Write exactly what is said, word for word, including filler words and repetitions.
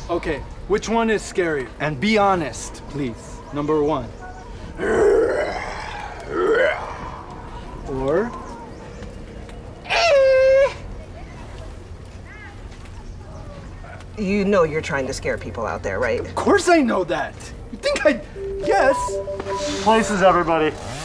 Okay, which one is scarier? And be honest, please. Number one. Or... You know you're trying to scare people out there, right? Of course I know that. You think I'd guess? Places, everybody.